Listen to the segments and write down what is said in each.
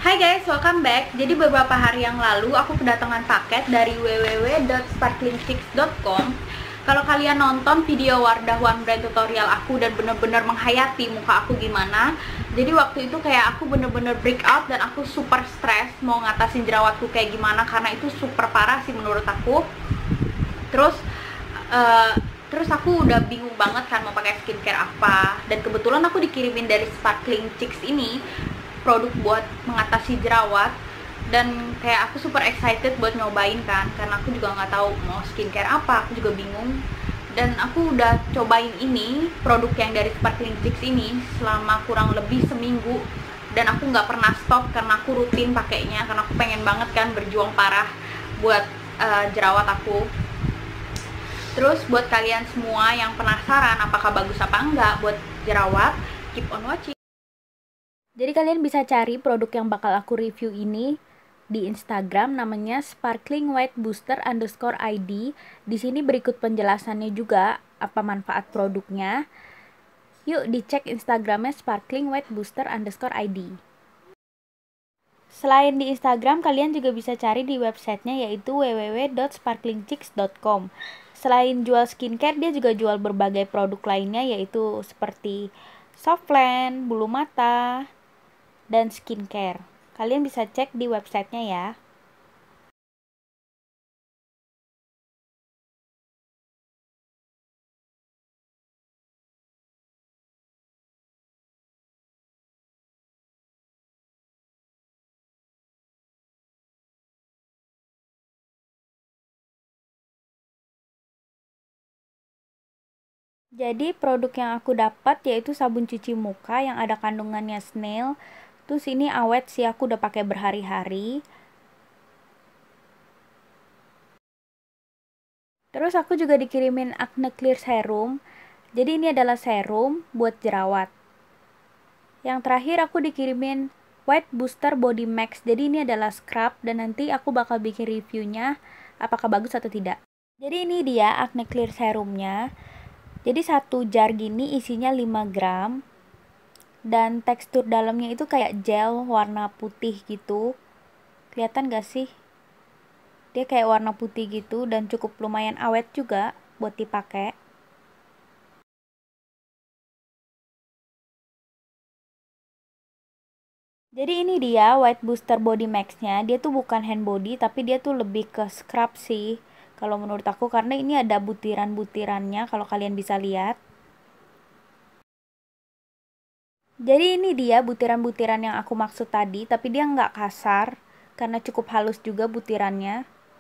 Hai guys, welcome back. Jadi beberapa hari yang lalu aku kedatangan paket dari www.sparklingchicks.com. Kalau kalian nonton video Wardah One Brand tutorial aku dan bener-bener menghayati muka aku gimana, jadi waktu itu kayak aku bener-bener break out dan aku super stres mau ngatasin jerawatku kayak gimana, karena itu super parah sih menurut aku. Terus aku udah bingung banget kan mau pakai skincare apa, dan kebetulan aku dikirimin dari Sparkling Chicks ini produk buat mengatasi jerawat, dan kayak aku super excited buat nyobain kan, karena aku juga nggak tahu mau skincare apa, aku juga bingung. Dan aku udah cobain ini produk yang dari Sparkling Chicks ini selama kurang lebih seminggu, dan aku nggak pernah stop karena aku rutin pakainya, karena aku pengen banget kan berjuang parah buat jerawat aku. Terus buat kalian semua yang penasaran apakah bagus apa enggak buat jerawat, keep on watching. Jadi kalian bisa cari produk yang bakal aku review ini di Instagram, namanya Sparkling White Booster _ID. Di sini berikut penjelasannya juga apa manfaat produknya. Yuk dicek Instagramnya Sparkling White Booster _ID. Selain di Instagram, kalian juga bisa cari di websitenya, yaitu www.sparklingchicks.com. Selain jual skincare, dia juga jual berbagai produk lainnya, yaitu seperti softland, bulu mata, dan skincare. Kalian bisa cek di websitenya ya. Jadi produk yang aku dapat yaitu sabun cuci muka yang ada kandungannya snail. Terus ini awet sih, aku udah pakai berhari-hari. Terus aku juga dikirimin Acne Clear Serum. Jadi ini adalah serum buat jerawat. Yang terakhir aku dikirimin White Booster Body Max. Jadi ini adalah scrub, dan nanti aku bakal bikin reviewnya apakah bagus atau tidak. Jadi ini dia Acne Clear Serumnya. Jadi satu jar gini isinya 5 gram. Dan tekstur dalamnya itu kayak gel warna putih gitu. Kelihatan gak sih? Dia kayak warna putih gitu dan cukup lumayan awet juga buat dipakai. Jadi ini dia White Booster Body Max-nya. Dia tuh bukan hand body, tapi dia tuh lebih ke scrub sih kalau menurut aku, karena ini ada butiran-butirannya kalau kalian bisa lihat. Jadi ini dia butiran-butiran yang aku maksud tadi, tapi dia nggak kasar karena cukup halus juga butirannya.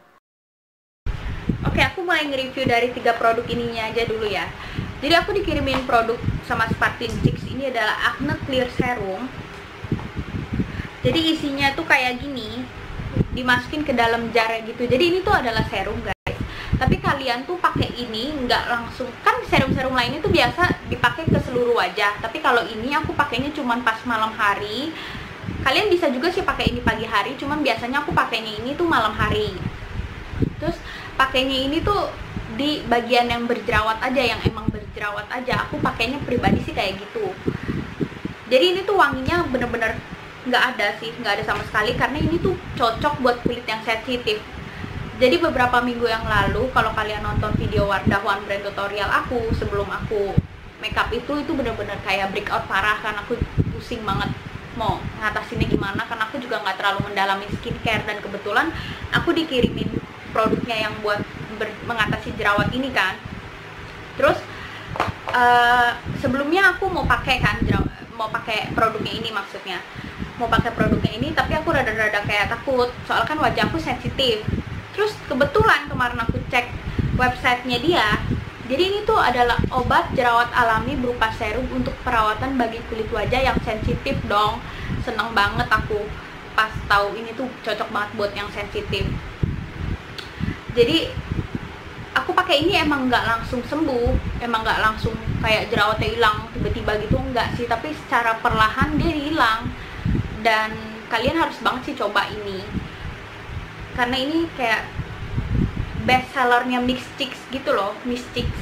Oke, aku mulai nge-review dari 3 produk ininya aja dulu ya. Jadi aku dikirimin produk sama Sparkling Chicks ini adalah Acne Clear Serum. Jadi isinya tuh kayak gini, dimasukin ke dalam jar gitu. Jadi ini tuh adalah serum guys. Tapi kalian tuh pakai ini nggak langsung, kan serum-serum lainnya tuh biasa dipakai ke seluruh wajah. Tapi kalau ini aku pakainya cuman pas malam hari. Kalian bisa juga sih pakai ini pagi hari, cuman biasanya aku pakainya ini tuh malam hari. Terus pakainya ini tuh di bagian yang berjerawat aja, yang emang berjerawat aja. Aku pakainya pribadi sih kayak gitu. Jadi ini tuh wanginya bener-bener nggak ada sih, nggak ada sama sekali, karena ini tuh cocok buat kulit yang sensitif. Jadi beberapa minggu yang lalu, kalau kalian nonton video Wardah One Brand tutorial aku sebelum aku makeup itu bener-bener kayak breakout parah, kan aku pusing banget mau ngatasinnya gimana, karena aku juga nggak terlalu mendalami skincare, dan kebetulan aku dikirimin produknya yang buat mengatasi jerawat ini kan. Terus sebelumnya aku mau pakai kan produknya ini, maksudnya mau pakai produknya ini, tapi aku rada-rada kayak takut, soalnya kan wajah aku sensitif. Terus kebetulan kemarin aku cek websitenya dia, jadi ini tuh adalah obat jerawat alami berupa serum untuk perawatan bagi kulit wajah yang sensitif dong. Seneng banget aku pas tahu ini tuh cocok banget buat yang sensitif. Jadi aku pakai ini emang nggak langsung sembuh, emang nggak langsung kayak jerawatnya hilang tiba-tiba gitu, enggak sih, tapi secara perlahan dia hilang. Dan kalian harus banget sih coba ini, karena ini kayak best sellernya Mix Chicks gitu loh, Mix Chicks.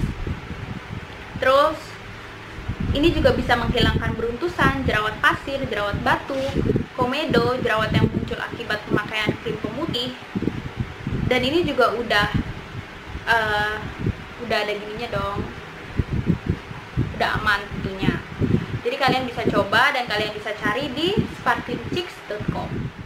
Terus ini juga bisa menghilangkan beruntusan, jerawat pasir, jerawat batu, komedo, jerawat yang muncul akibat pemakaian krim pemutih. Dan ini juga udah ada gininya dong, udah aman tentunya. Jadi kalian bisa coba dan kalian bisa cari di sparklingchicks.com.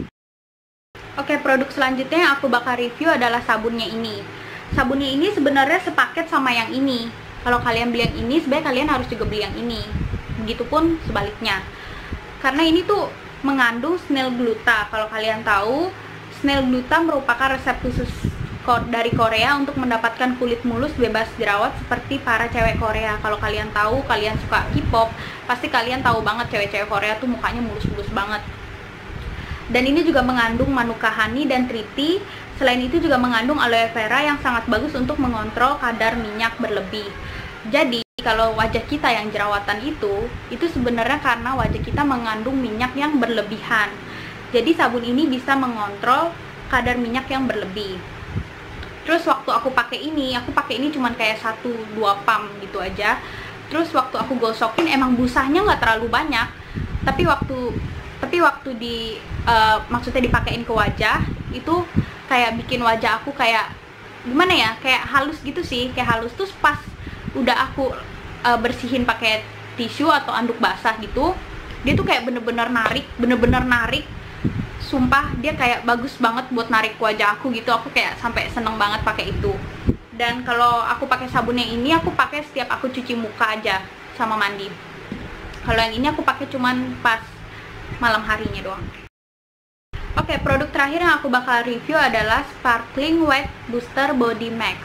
Oke, produk selanjutnya yang aku bakal review adalah sabunnya ini. Sabunnya ini sebenarnya sepaket sama yang ini. Kalau kalian beli yang ini, sebenarnya kalian harus juga beli yang ini. Begitupun sebaliknya. Karena ini tuh mengandung snail gluta. Kalau kalian tahu, snail gluta merupakan resep khusus dari Korea untuk mendapatkan kulit mulus bebas jerawat seperti para cewek Korea. Kalau kalian tahu, kalian suka K-pop, pasti kalian tahu banget cewek-cewek Korea tuh mukanya mulus-mulus banget. Dan ini juga mengandung manuka honey dan triti. Selain itu juga mengandung aloe vera yang sangat bagus untuk mengontrol kadar minyak berlebih. Jadi kalau wajah kita yang jerawatan itu sebenarnya karena wajah kita mengandung minyak yang berlebihan. Jadi sabun ini bisa mengontrol kadar minyak yang berlebih. Terus waktu aku pakai ini cuman kayak 1-2 pump gitu aja. Terus waktu aku gosokin emang busanya nggak terlalu banyak. Tapi waktu maksudnya dipakein ke wajah itu kayak bikin wajah aku kayak gimana ya, kayak halus gitu sih, kayak halus. Terus pas udah aku bersihin pakai tisu atau anduk basah gitu, dia tuh kayak bener-bener narik. Sumpah dia kayak bagus banget buat narik wajah aku gitu. Aku kayak sampai seneng banget pakai itu. Dan kalau aku pakai sabunnya ini, aku pakai setiap aku cuci muka aja sama mandi. Kalau yang ini aku pakai cuman pas malam harinya doang. Oke, produk terakhir yang aku bakal review adalah Sparkling Wet Booster Body Max.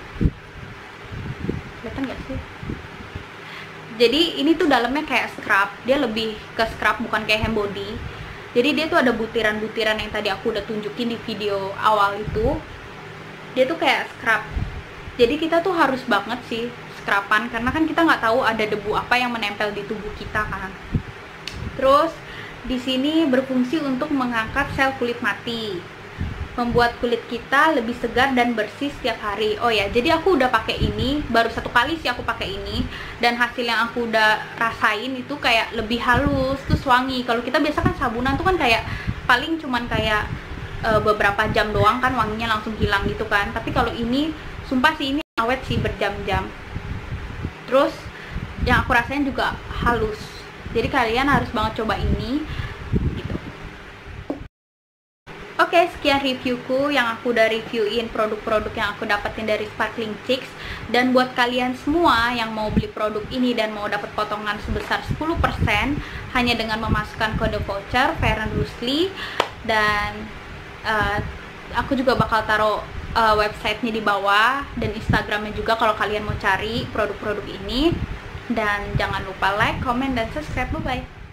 Kelihatan gak sih? Jadi ini tuh dalamnya kayak scrub. Dia lebih ke scrub, bukan kayak hand body. Jadi dia tuh ada butiran-butiran yang tadi aku udah tunjukin di video awal itu. Dia tuh kayak scrub. Jadi kita tuh harus banget sih scruban, karena kan kita nggak tahu ada debu apa yang menempel di tubuh kita kan. Terus di sini berfungsi untuk mengangkat sel kulit mati, membuat kulit kita lebih segar dan bersih setiap hari. Oh ya, jadi aku udah pakai ini, baru 1 kali sih aku pakai ini, dan hasil yang aku udah rasain itu kayak lebih halus, terus wangi. Kalau kita biasa kan sabunan tuh kan kayak paling cuman kayak beberapa jam doang kan wanginya langsung hilang gitu kan. Tapi kalau ini, sumpah sih ini awet sih berjam-jam. Terus yang aku rasain juga halus. Jadi kalian harus banget coba ini gitu. Oke, sekian reviewku yang aku udah reviewin produk-produk yang aku dapetin dari Sparkling Chicks. Dan buat kalian semua yang mau beli produk ini dan mau dapat potongan sebesar 10% hanya dengan memasukkan kode voucher Fair and Loosely. Dan aku juga bakal taruh websitenya di bawah dan Instagramnya juga kalau kalian mau cari produk-produk ini. Dan jangan lupa like, comment, dan subscribe. Bye-bye.